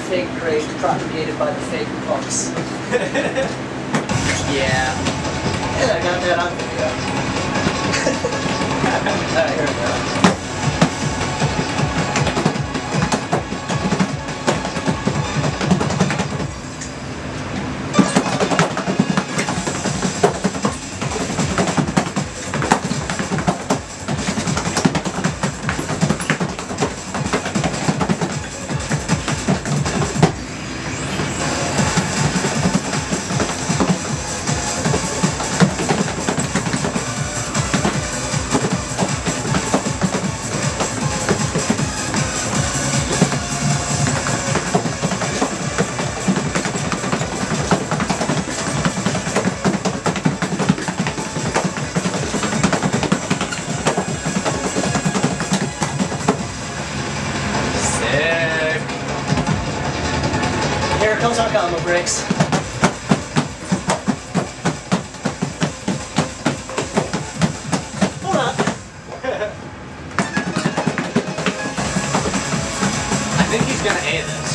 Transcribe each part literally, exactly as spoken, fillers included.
fake grade propagated by the fake punks. Yeah. Yeah, I got that on video. Alright, here we go. Here comes our combo bricks. Hold on. I think he's gonna A this.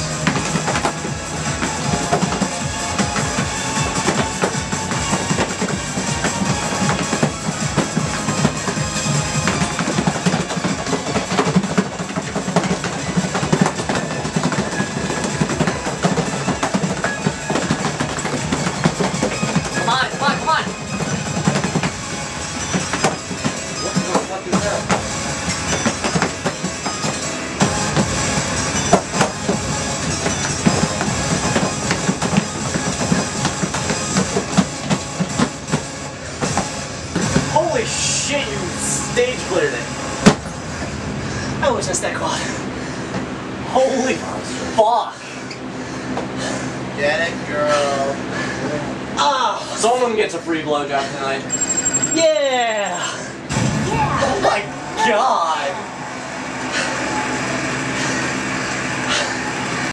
Holy shit, you stage cleared it. I wish I that quad. Holy fuck. Get it, girl. Ah, Someone gets a free blowjob tonight. yeah. Oh my god.